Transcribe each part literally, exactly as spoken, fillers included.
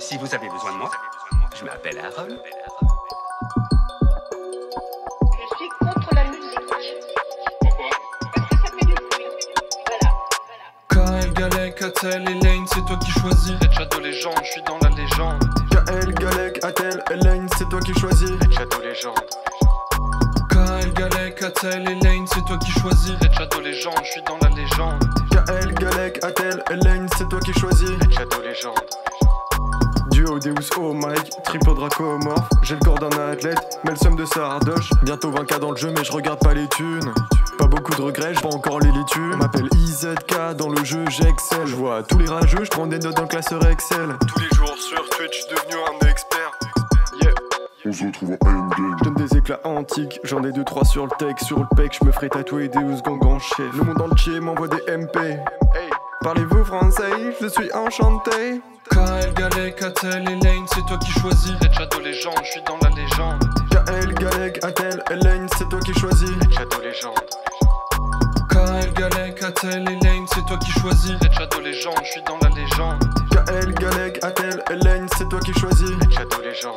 Si vous avez besoin de moi, je m'appelle Aaron. Je suis contre la musique. Pourquoi? Parce que ça fait du bruit. Voilà, voilà. K L, Galek, Atel et Lane, c'est toi qui choisis. Red Shadow Légende, je suis dans la légende. K L, Galek, Atel, Lane, c'est toi qui choisis. Red Shadow Légende. K L, Galek, Atel et Lane, c'est toi qui choisis. Red Shadow Légende, je suis dans la légende. K L, Galek, Atel, Lane, c'est toi qui choisis. Red Shadow Légende. Duo Deus au mic, triple dracomorphe. J'ai le corps d'un athlète, mais le somme de Sardoche. Bientôt vingt K dans le jeu, mais je regarde pas les thunes. Pas beaucoup de regrets, j'ai pas encore les litunes. On m'appelle I Z K dans le jeu, j'excelle. Je vois tous les rageux, je prends des notes dans le classeur Excel. Tous les jours sur Twitch, je suis devenu un expert. Yeah. On se retrouve en endgame. Je donne des éclats antiques, j'en ai deux trois sur le tech, sur le pec, je me ferai tatouer Deus gang en chef. Le monde entier m'envoie des M P. Hey. Parlez-vous français? Je suis enchanté. K L, Galek, Atel et Lane, c'est toi qui choisis. Red Shadow Légende, je suis dans la légende. K L, Galek, Atel, Lane, c'est toi qui choisis. Red Shadow Légende. K L, Galek, Atel et Lane, c'est toi qui choisis. Red Shadow Légende, je suis dans la légende. K L, Galek, Atel, Lane, c'est toi qui choisis. Red Shadow Légende.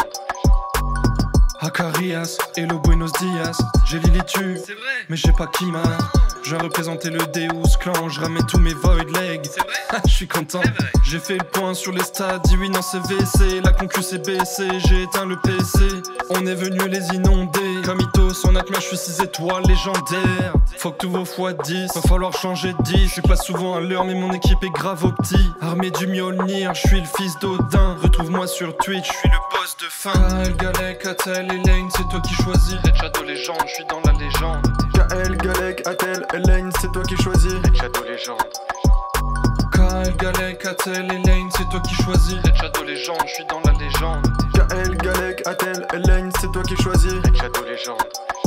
Acarias, hello buenos dias. J'ai Lilitu, c'est vrai, mais j'ai pas Kima. Je viens représenter le Deus clan, je ramène tous mes void legs. C'est vrai, je suis content. J'ai fait le point sur les stats, dit oui non c'est V C. La concu s'est baissée, j'ai éteint le P C. On est venu les inonder. Comme Itos, en atma, je suis six étoiles légendaires. Faut que tous vos fois dix, va falloir changer de dix. Je suis pas souvent à l'heure, mais mon équipe est grave au petit. Armée du Mjolnir, je suis le fils d'Odin. Retrouve-moi sur Twitch, je suis le boss de fin. K L, Galek, Atel et Lane, c'est toi qui choisis. Red Shadow Légende, je suis dans la légende. K L, Galek, Atel, Lane, c'est toi qui choisis. Red Shadow Légende. K L, Galek, Atel et Lane, c'est toi qui choisis. Red Shadow Légende, je suis dans la légende. K L, Galek, Atel, Lane, c'est toi qui choisis. Red Shadow Légende.